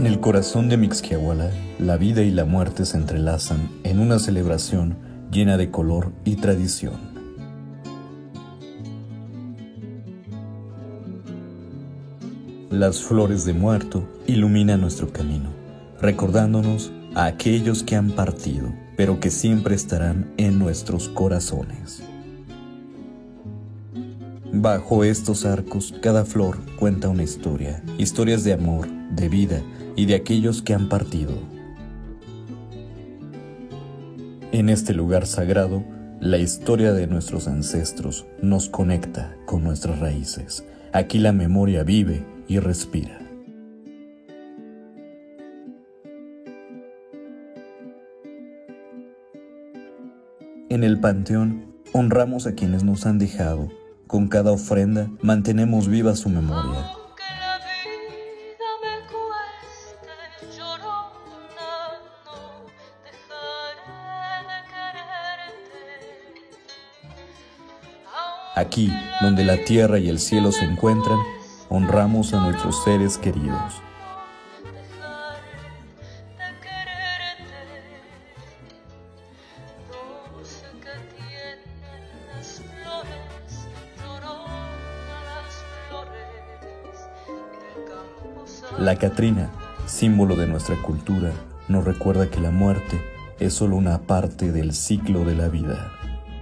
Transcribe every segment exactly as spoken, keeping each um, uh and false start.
En el corazón de Mixquiahuala, la vida y la muerte se entrelazan en una celebración llena de color y tradición. Las flores de muerto iluminan nuestro camino, recordándonos a aquellos que han partido, pero que siempre estarán en nuestros corazones. Bajo estos arcos, cada flor cuenta una historia, historias de amor, de vida y de aquellos que han partido. En este lugar sagrado, la historia de nuestros ancestros nos conecta con nuestras raíces. Aquí la memoria vive y respira. En el panteón, honramos a quienes nos han dejado. Con cada ofrenda, mantenemos viva su memoria. Aquí, donde la tierra y el cielo se encuentran, honramos a nuestros seres queridos. La Catrina, símbolo de nuestra cultura, nos recuerda que la muerte es solo una parte del ciclo de la vida.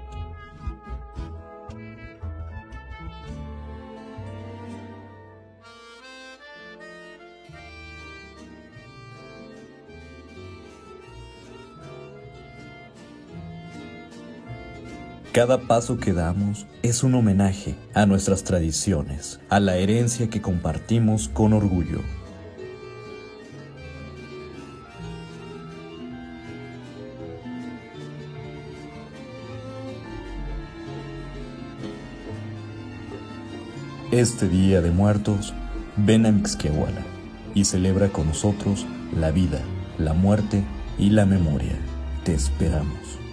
Cada paso que damos es un homenaje a nuestras tradiciones, a la herencia que compartimos con orgullo. Este Día de Muertos, ven a Mixquiahuala y celebra con nosotros la vida, la muerte y la memoria. Te esperamos.